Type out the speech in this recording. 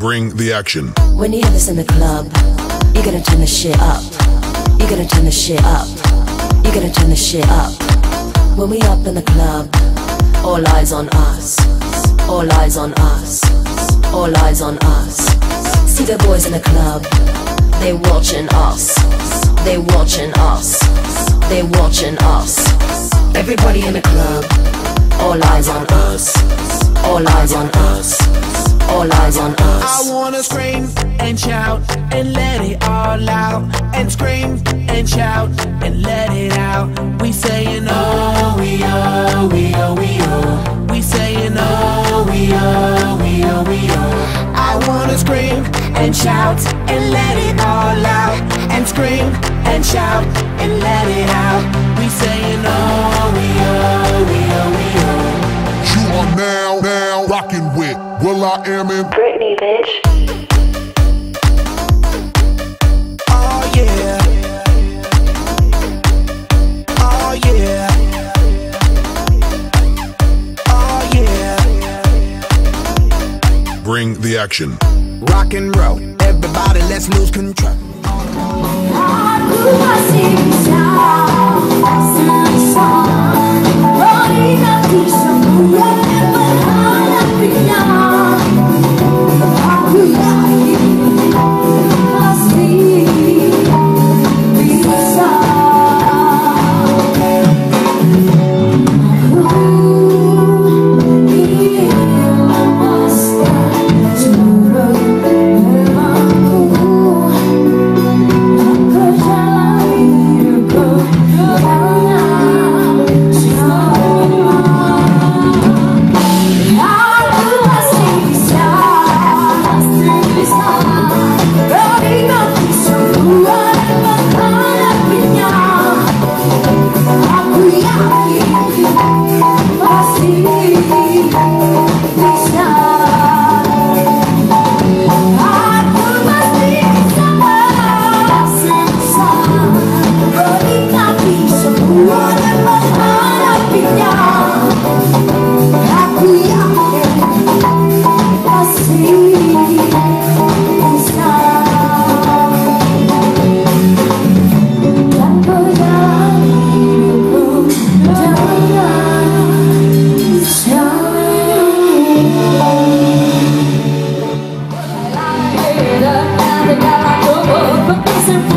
Bring the action. When you hear this in the club, you're gonna turn the shit up. You're gonna turn the shit up. You're gonna turn the shit up. When we up in the club, all eyes on us. All eyes on us. All eyes on us. See the boys in the club, they watching us. They watching us. They watching us. Everybody in the club, all eyes on us. All eyes on us. All eyes on us. I wanna scream and shout and let it all out. And scream and shout and let it out. We saying oh, we oh, we oh, we oh. We saying oh, we oh, we oh, we oh. I wanna scream and shout and let it all out. And scream and shout and let it out. We saying oh, we oh, we oh, we oh. You are now rocking with will.i.am in Britney, bitch. Oh yeah. Oh yeah. Oh yeah. Bring the action. Rock and roll, everybody let's lose control. Some